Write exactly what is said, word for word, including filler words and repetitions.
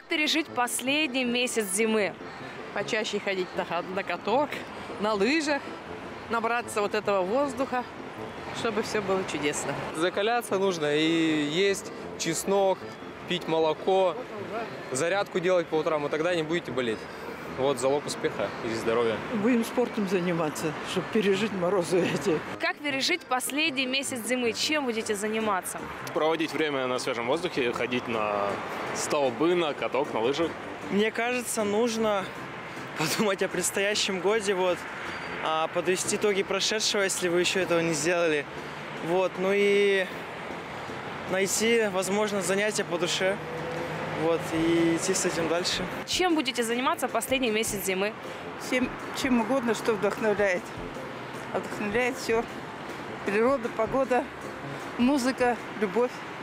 пережить последний месяц зимы? Почаще ходить на, на каток, на лыжах, набраться вот этого воздуха, чтобы все было чудесно. Закаляться нужно и есть чеснок, пить молоко, зарядку делать по утрам, и тогда не будете болеть. Вот залог успеха и здоровья. Будем спортом заниматься, чтобы пережить морозы эти. Как пережить последний месяц зимы? Чем будете заниматься? Проводить время на свежем воздухе, ходить на столбы, на каток, на лыжах. Мне кажется, нужно подумать о предстоящем годе, вот, а подвести итоги прошедшего, если вы еще этого не сделали. Вот, ну и найти, возможно, занятия по душе. Вот, и идти с этим дальше. Чем будете заниматься последний месяц зимы? Всем, чем угодно, что вдохновляет. А вдохновляет все. Природа, погода, музыка, любовь.